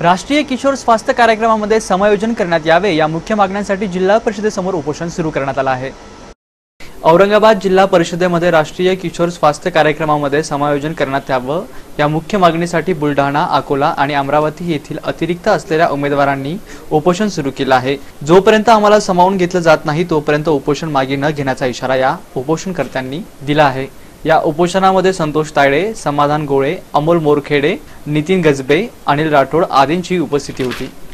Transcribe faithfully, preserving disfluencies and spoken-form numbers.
राष्ट्रीय किशोर स्वास्थ्य कार्यक्रमामध्ये समायोजन करण्यात यावे या मुख्य मागण्यांसाठी जिल्हा परिषदेसमोर उपोषण सुरू करण्यात आलं आहे। औरंगाबाद जिल्हा परिषदेमध्ये राष्ट्रीय किशोर स्वास्थ्य कार्यक्रमामध्ये समायोजन करण्यात यावं या मुख्य मागणीसाठी बुलढाणा, अकोला आणि अमरावती येथील अतिरिक्त असलेल्या उमेदवारांनी उपोषण सुरू केलं आहे। जोपर्यंत आम्हाला सामावून घेतलं जात नाही तोपर्यंत उपोषण मागे न घेण्याचा इशारा या उपोषणकर्त्यांनी दिला आहे। या उपोषणामध्ये संतोष तायडे, समाधान गोळे, अमोल मोरखेडे, नितीन गजबे, अनिल राठोड आदींची उपस्थिती होती।